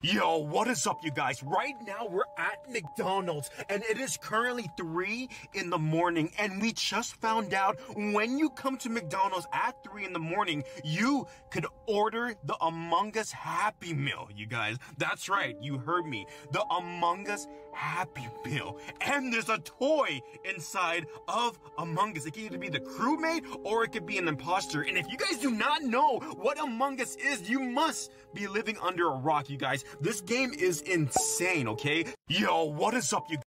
Yo, what is up, you guys? Right now, we're at McDonald's, and it is currently 3 in the morning, and we just found out when you come to McDonald's at 3 in the morning, you could order the Among Us Happy Meal, you guys. That's right, you heard me. The Among Us Happy Meal. And there's a toy inside of Among Us. It could either be the crewmate, or it could be an imposter. And if you guys do not know what Among Us is, you must be living under a rock, you guys. This game is insane, okay? Yo, what is up, you